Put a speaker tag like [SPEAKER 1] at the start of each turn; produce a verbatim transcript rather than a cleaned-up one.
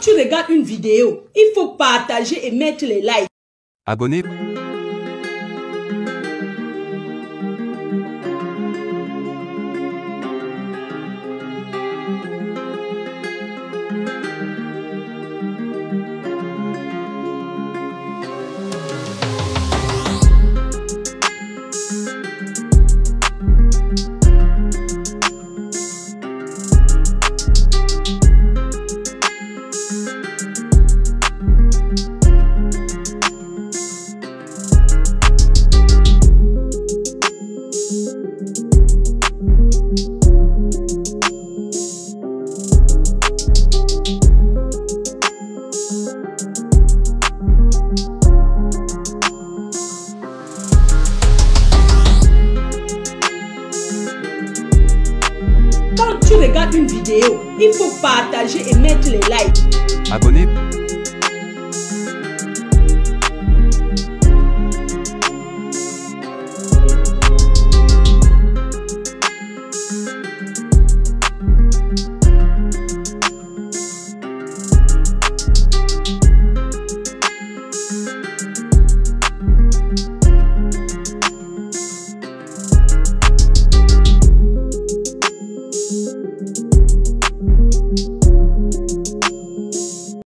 [SPEAKER 1] tu regardes une vidéo, il faut partager et mettre les likes.
[SPEAKER 2] Abonner.
[SPEAKER 1] Quand tu regardes une vidéo, il faut partager et mettre les likes.
[SPEAKER 2] Abonner.